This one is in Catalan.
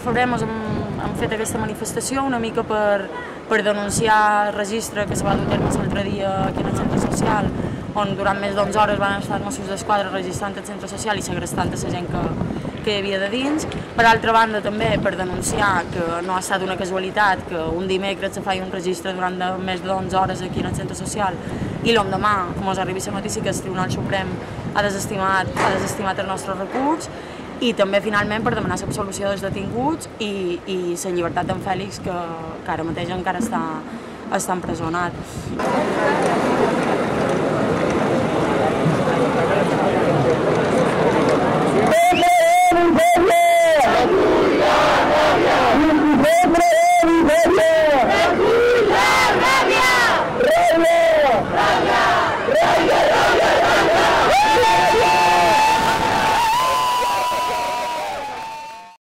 febrer hem fet aquesta manifestació una mica per denunciar el registre que se va dur a terme l'altre dia aquí en el centre social, on durant més d'11 hores van estar els Mossos d'Esquadra registrant el centre social i segrestant la gent que hi havia de dins. Per altra banda, també per denunciar que no ha estat una casualitat que un dimecres se faci un registre durant més d'11 hores aquí en el centre social i l'endemà ens arribi la notícia que el Tribunal Suprem ha desestimat el nostre recurs, i també finalment per demanar l'absolució dels detinguts i la llibertat d'en Fèlix, que ara mateix encara està empresonat. ¡Vamos!